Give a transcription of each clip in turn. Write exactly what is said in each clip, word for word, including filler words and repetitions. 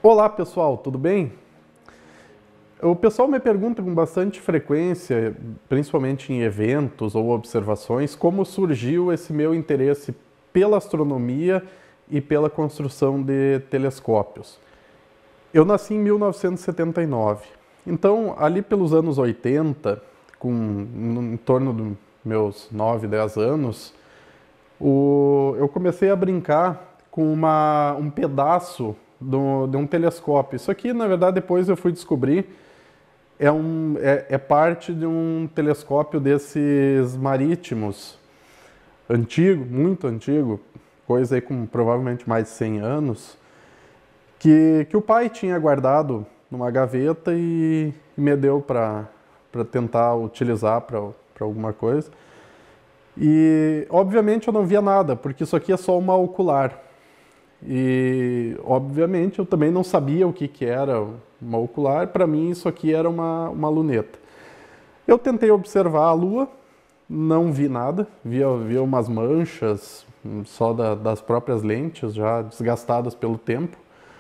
Olá pessoal, tudo bem? O pessoal me pergunta com bastante frequência, principalmente em eventos ou observações, como surgiu esse meu interesse pela astronomia e pela construção de telescópios. Eu nasci em mil novecentos e setenta e nove, então ali pelos anos oitenta, com, em torno dos meus nove, dez anos, o, eu comecei a brincar com uma, um pedaço do, de um telescópio. Isso aqui, na verdade, depois eu fui descobrir, é, um, é, é parte de um telescópio desses marítimos, antigo, muito antigo, coisa aí com provavelmente mais de cem anos, que, que o pai tinha guardado numa gaveta e, e me deu para tentar utilizar para alguma coisa. E, obviamente, eu não via nada, porque isso aqui é só uma ocular. E, obviamente, eu também não sabia o que, que era uma ocular. Para mim, isso aqui era uma, uma luneta. Eu tentei observar a Lua, não vi nada. Via, via umas manchas só da, das próprias lentes, já desgastadas pelo tempo.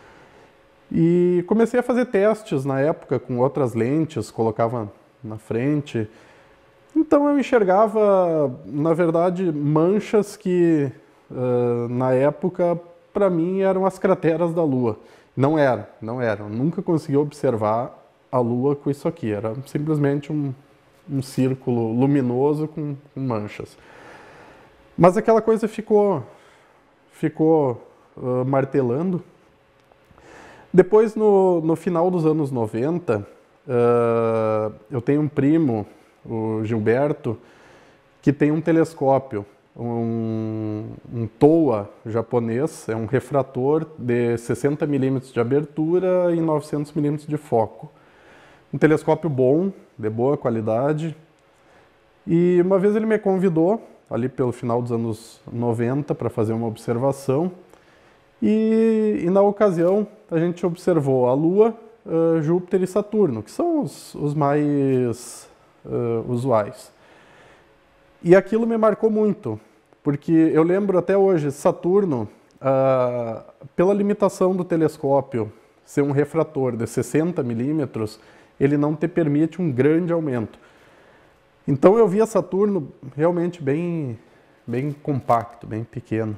E comecei a fazer testes na época com outras lentes, colocava na frente. Então eu enxergava, na verdade, manchas que, uh, na época, para mim eram as crateras da Lua. Não era, não era. Eu nunca consegui observar a Lua com isso aqui. Era simplesmente um, um círculo luminoso com, com manchas. Mas aquela coisa ficou, ficou uh, martelando. Depois, no, no final dos anos noventa, uh, eu tenho um primo, o Gilberto, que tem um telescópio, um, um Toa japonês, é um refrator de sessenta milímetros de abertura e novecentos milímetros de foco. Um telescópio bom, de boa qualidade. E uma vez ele me convidou, ali pelo final dos anos noventa, para fazer uma observação. E, e na ocasião a gente observou a Lua, uh, Júpiter e Saturno, que são os, os mais uh, usuais. E aquilo me marcou muito, porque eu lembro até hoje, Saturno, uh, pela limitação do telescópio ser um refrator de sessenta milímetros, ele não te permite um grande aumento. Então eu via Saturno realmente bem, bem compacto, bem pequeno.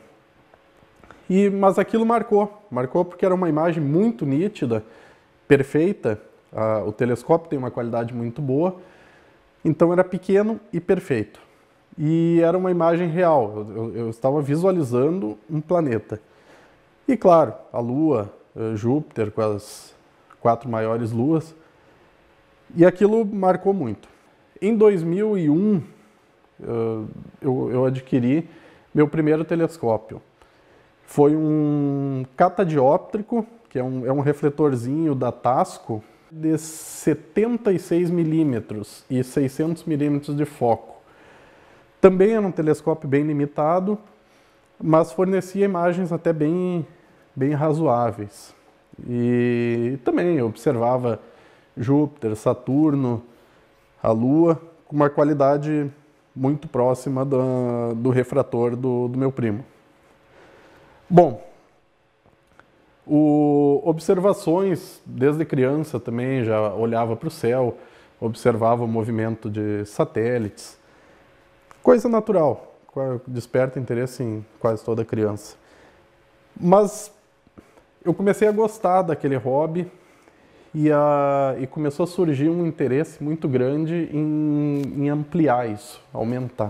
E, mas aquilo marcou, marcou porque era uma imagem muito nítida, perfeita, uh, o telescópio tem uma qualidade muito boa, então era pequeno e perfeito. E era uma imagem real, eu, eu estava visualizando um planeta. E claro, a Lua, uh, Júpiter com as quatro maiores luas, e aquilo marcou muito. Em dois mil e um, uh, eu, eu adquiri meu primeiro telescópio. Foi um catadióptrico, que é um, é um refletorzinho da Tasco, de setenta e seis milímetros e seiscentos milímetros de foco. Também era um telescópio bem limitado, mas fornecia imagens até bem, bem razoáveis. E também observava Júpiter, Saturno, a Lua, com uma qualidade muito próxima do, do refrator do, do meu primo. Bom, o, observações, desde criança também já olhava para o céu, observava o movimento de satélites, coisa natural, desperta interesse em quase toda criança. Mas eu comecei a gostar daquele hobby e, a, e começou a surgir um interesse muito grande em, em ampliar isso, aumentar.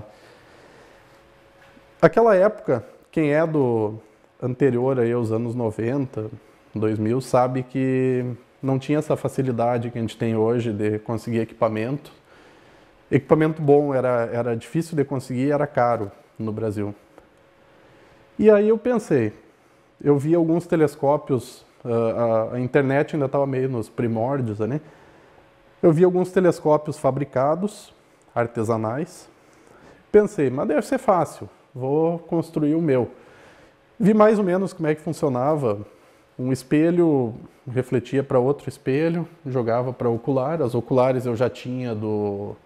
Aquela época, quem é do anterior aí aos anos noventa, dois mil, sabe que não tinha essa facilidade que a gente tem hoje de conseguir equipamento. Equipamento bom era, era difícil de conseguir e era caro no Brasil. E aí eu pensei, eu vi alguns telescópios, a, a internet ainda estava meio nos primórdios, né? Eu vi alguns telescópios fabricados, artesanais. Pensei, mas deve ser fácil, vou construir o meu. Vi mais ou menos como é que funcionava. Um espelho refletia para outro espelho, jogava para ocular. As oculares eu já tinha do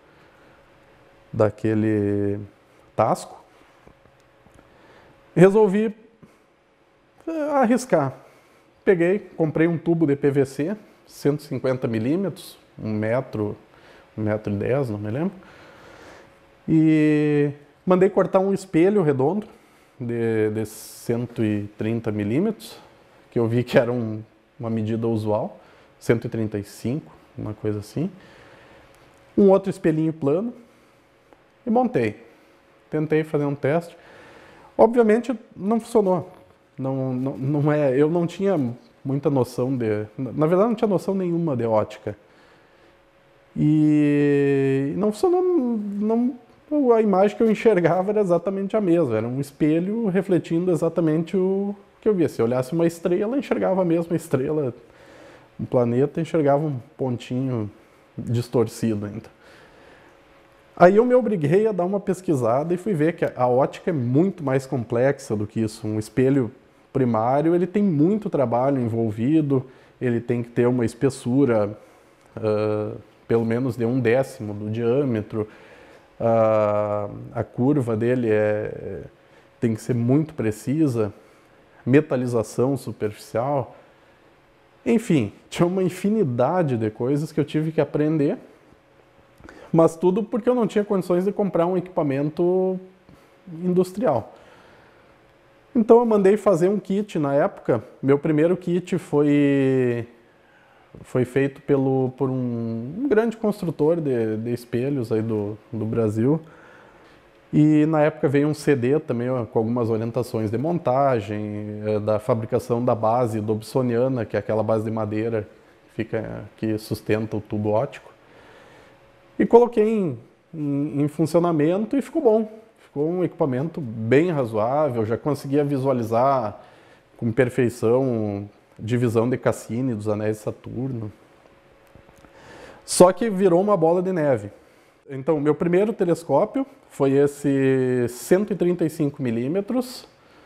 daquele Tasco. Resolvi arriscar. peguei, comprei um tubo de P V C, cento e cinquenta milímetros, um metro, um metro e dez, não me lembro. E mandei cortar um espelho redondo de, de cento e trinta milímetros, que eu vi que era um, uma medida usual, cento e trinta e cinco, uma coisa assim. Um outro espelhinho plano e montei. Tentei fazer um teste. Obviamente não funcionou. Não, não, não é, eu não tinha muita noção de... Na verdade não tinha noção nenhuma de ótica. E não funcionou... Não, a imagem que eu enxergava era exatamente a mesma. Era um espelho refletindo exatamente o que eu via. Se eu olhasse uma estrela, eu enxergava a mesma estrela. Um planeta, enxergava um pontinho distorcido ainda. Aí eu me obriguei a dar uma pesquisada e fui ver que a ótica é muito mais complexa do que isso. Um espelho primário, ele tem muito trabalho envolvido, ele tem que ter uma espessura uh, pelo menos de um décimo do diâmetro, uh, a curva dele é, tem que ser muito precisa, metalização superficial, enfim, tinha uma infinidade de coisas que eu tive que aprender. Mas tudo porque eu não tinha condições de comprar um equipamento industrial. Então eu mandei fazer um kit na época. Meu primeiro kit foi, foi feito pelo, por um, um grande construtor de, de espelhos aí do, do Brasil. E na época veio um C D também ó, com algumas orientações de montagem, é, da fabricação da base dobsoniana, que é aquela base de madeira que, fica, que sustenta o tubo óptico. E coloquei em, em, em funcionamento e ficou bom. Ficou um equipamento bem razoável, já conseguia visualizar com perfeição divisão de Cassini dos anéis de Saturno. Só que virou uma bola de neve. Então, meu primeiro telescópio foi esse cento e trinta e cinco milímetros,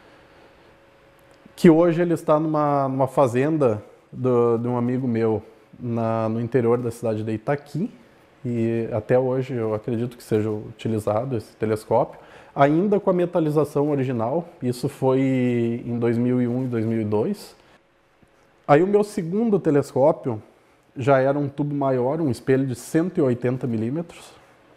que hoje ele está numa, numa fazenda do, de um amigo meu na, no interior da cidade de Itaqui. E até hoje eu acredito que seja utilizado esse telescópio, ainda com a metalização original. Isso foi em dois mil e um e dois mil e dois. Aí o meu segundo telescópio já era um tubo maior, um espelho de cento e oitenta milímetros.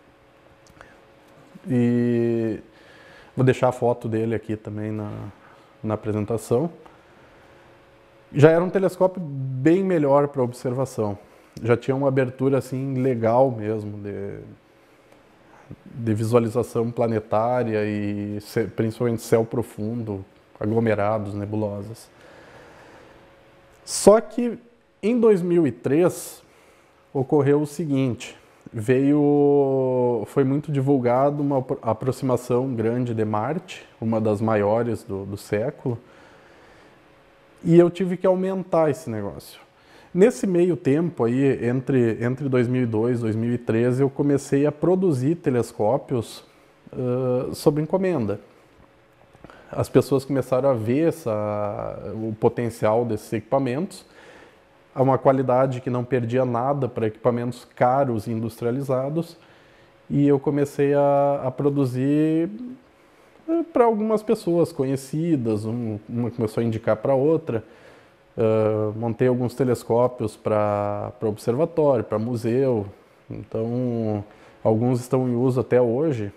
E vou deixar a foto dele aqui também na, na apresentação. Já era um telescópio bem melhor para observação. Já tinha uma abertura assim legal mesmo de, de visualização planetária e principalmente céu profundo, aglomerados, nebulosas. Só que em dois mil e três ocorreu o seguinte, veio, foi muito divulgado uma aproximação grande de Marte, uma das maiores do, do século, e eu tive que aumentar esse negócio. Nesse meio tempo aí, entre, entre dois mil e dois e dois mil e treze, eu comecei a produzir telescópios uh, sob encomenda. As pessoas começaram a ver essa, o potencial desses equipamentos, a uma qualidade que não perdia nada para equipamentos caros e industrializados, e eu comecei a, a produzir uh, para algumas pessoas conhecidas, um, uma começou a indicar para outra. Uh, montei alguns telescópios para observatório, para museu, então alguns estão em uso até hoje.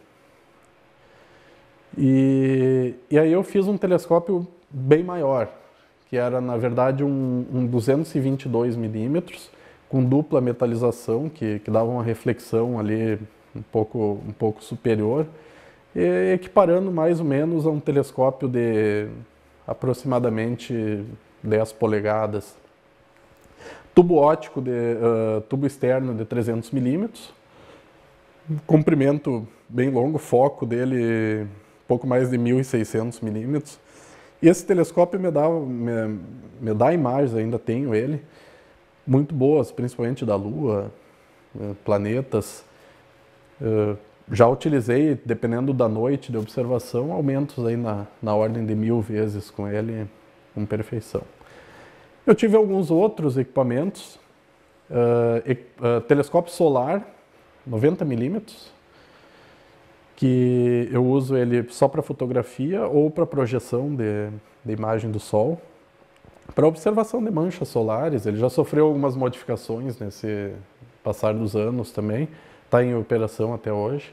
E, e aí eu fiz um telescópio bem maior, que era na verdade um, um duzentos e vinte e dois milímetros, com dupla metalização, que, que dava uma reflexão ali um pouco, um pouco superior, e equiparando mais ou menos a um telescópio de aproximadamente dez polegadas. Tubo óptico, de, uh, tubo externo de trezentos milímetros, comprimento bem longo, foco dele pouco mais de mil e seiscentos milímetros. E esse telescópio me dá, me, me dá imagens, ainda tenho ele, muito boas, principalmente da Lua, planetas. Uh, já utilizei, dependendo da noite de observação, aumentos aí na, na ordem de mil vezes com ele, com perfeição. Eu tive alguns outros equipamentos, uh, e, uh, telescópio solar, noventa milímetros, que eu uso ele só para fotografia ou para projeção de, de imagem do Sol. para observação de manchas solares. Ele já sofreu algumas modificações nesse passar dos anos também, está em operação até hoje.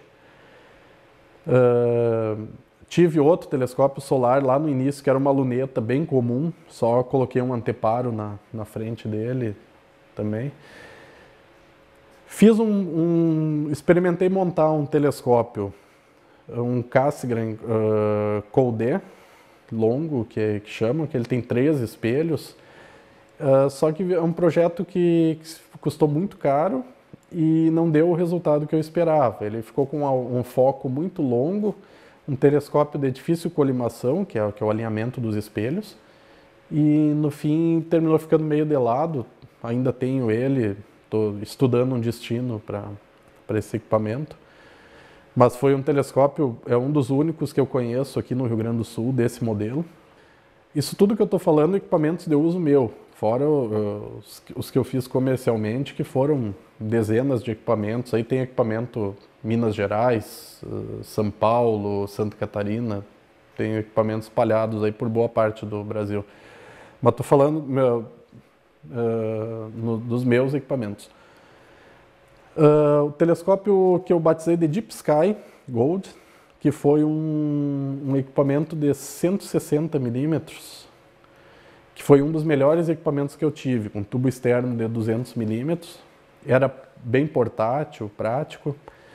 Uh, tive outro telescópio solar lá no início, que era uma luneta bem comum, só coloquei um anteparo na, na frente dele também. Fiz um, um experimentei montar um telescópio, um Cassegrain uh, Coldé longo, que, que chama, que ele tem três espelhos, uh, só que é um projeto que, que custou muito caro e não deu o resultado que eu esperava. Ele ficou com um, um foco muito longo, um telescópio de difícil colimação, que é, que é o alinhamento dos espelhos, e no fim terminou ficando meio de lado. Ainda tenho ele, estou estudando um destino para esse equipamento. Mas foi um telescópio, é um dos únicos que eu conheço aqui no Rio Grande do Sul, desse modelo. Isso tudo que eu estou falando é equipamentos de uso meu, fora uh, os, os que eu fiz comercialmente, que foram dezenas de equipamentos. Aí tem equipamento Minas Gerais, uh, São Paulo, Santa Catarina, tem equipamentos espalhados aí por boa parte do Brasil. Mas estou falando meu, uh, no, dos meus equipamentos. Uh, o telescópio que eu batizei de Deep Sky Gold, que foi um, um equipamento de cento e sessenta milímetros, que foi um dos melhores equipamentos que eu tive, com tubo externo de duzentos milímetros, era bem portátil, prático.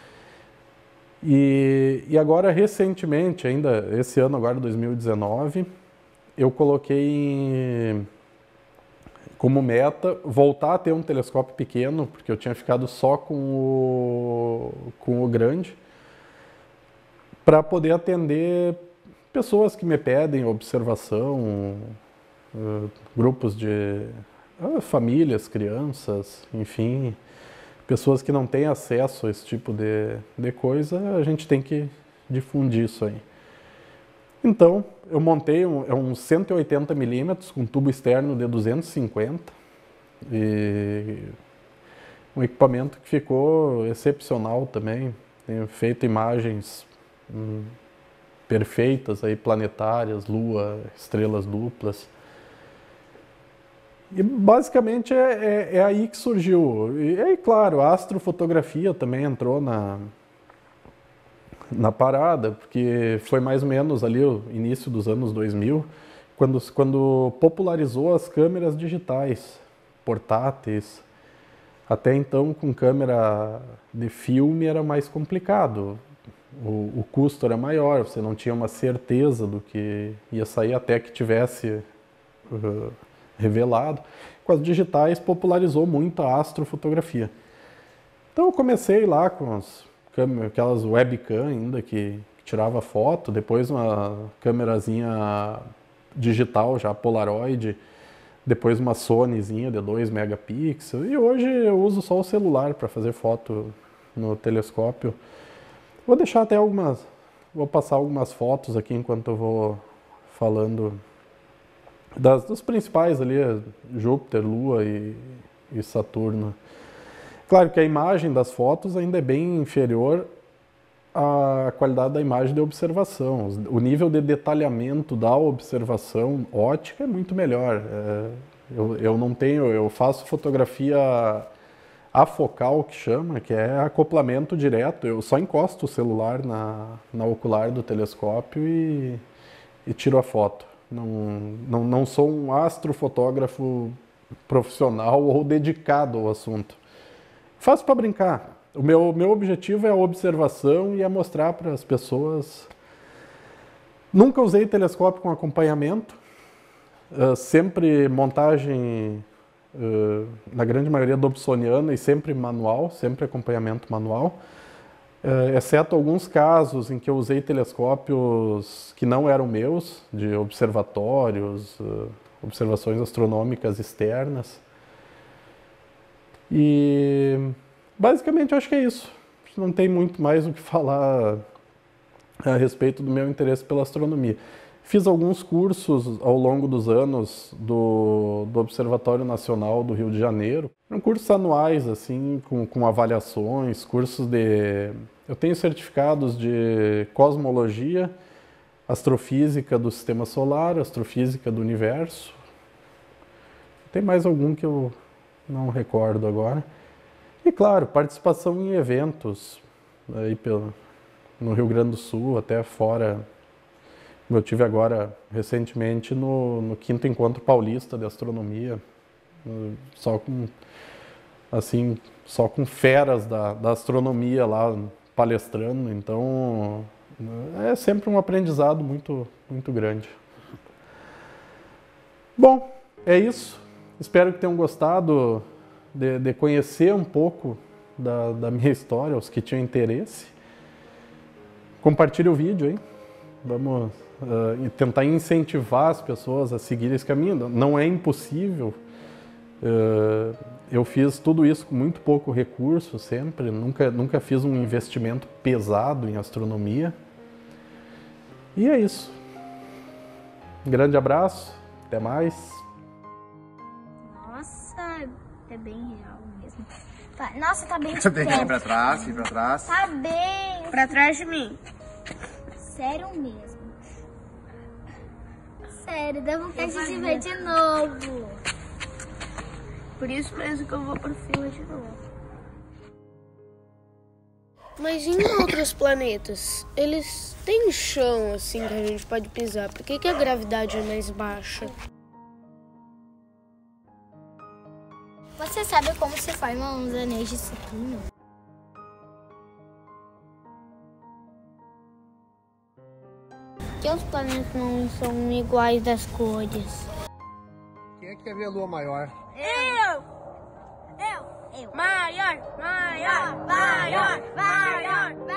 E, e agora, recentemente, ainda esse ano, agora dois mil e dezenove, eu coloquei como meta voltar a ter um telescópio pequeno, porque eu tinha ficado só com o, com o grande, para poder atender pessoas que me pedem observação, uh, grupos de uh, famílias, crianças, enfim, pessoas que não têm acesso a esse tipo de, de coisa. A gente tem que difundir isso aí. Então, eu montei um, é um cento e oitenta milímetros com tubo externo de duzentos e cinquenta, e um equipamento que ficou excepcional também. Tenho feito imagens hum, perfeitas aí, planetárias, lua, estrelas duplas. E basicamente é, é, é aí que surgiu. E aí, claro, a astrofotografia também entrou na na parada, porque foi mais ou menos ali o início dos anos dois mil, quando, quando popularizou as câmeras digitais, portáteis. Até então, com câmera de filme era mais complicado, o, o custo era maior, você não tinha uma certeza do que ia sair até que tivesse uh, revelado. Com as digitais popularizou muito a astrofotografia. Então eu comecei lá com as aquelas webcam ainda que, que tirava foto, depois uma câmerazinha digital já Polaroid, depois uma Sonyzinha de dois megapixels, e hoje eu uso só o celular para fazer foto no telescópio. Vou deixar até algumas, vou passar algumas fotos aqui enquanto eu vou falando das, dos principais ali, Júpiter, Lua e, e Saturno. Claro que a imagem das fotos ainda é bem inferior à qualidade da imagem de observação. O nível de detalhamento da observação ótica é muito melhor. É, eu, eu não tenho, eu faço fotografia afocal, que chama, que é acoplamento direto. Eu só encosto o celular na, na ocular do telescópio e, e tiro a foto. Não, não, não sou um astrofotógrafo profissional ou dedicado ao assunto. Faço para brincar. O meu, meu objetivo é a observação e é mostrar para as pessoas. Nunca usei telescópio com acompanhamento, uh, sempre montagem, uh, na grande maioria dobsoniana, e sempre manual, sempre acompanhamento manual, uh, exceto alguns casos em que eu usei telescópios que não eram meus, de observatórios, uh, observações astronômicas externas. E basicamente eu acho que é isso. Não tem muito mais o que falar a respeito do meu interesse pela astronomia. Fiz alguns cursos ao longo dos anos do, do Observatório Nacional do Rio de Janeiro. Eram cursos anuais, assim, com, com avaliações, cursos de... Eu tenho certificados de cosmologia, astrofísica do Sistema Solar, astrofísica do Universo, Tem mais algum que eu não recordo agora. E claro, participação em eventos aí pelo, no Rio Grande do Sul, até fora. Eu tive agora, recentemente, no, no quinto Encontro Paulista de Astronomia, só com, assim, só com feras da, da astronomia lá palestrando, então é sempre um aprendizado muito, muito grande. Bom, é isso. Espero que tenham gostado de, de conhecer um pouco da, da minha história, os que tinham interesse. Compartilhe o vídeo, hein? Vamos uh, tentar incentivar as pessoas a seguir esse caminho. Não é impossível. Uh, eu fiz tudo isso com muito pouco recurso sempre. Nunca, nunca fiz um investimento pesado em astronomia. E é isso. Um grande abraço. Até mais. Nossa, é bem real mesmo. Tá, nossa, tá bem. Tem que ir pra trás, ir pra trás. Tá bem. Pra trás de mim. Sério mesmo. Sério, dá vontade de ver de novo. Por isso mesmo que eu vou pro fila de novo. Mas em outros planetas, eles têm chão assim que a gente pode pisar. Por que que a gravidade é mais baixa? Você sabe como se formam os anéis de Saturno? Por que os planetas não são iguais das cores? Quem é que quer ver a lua maior? Eu! Eu! Eu! Maior! Maior! Maior! Maior!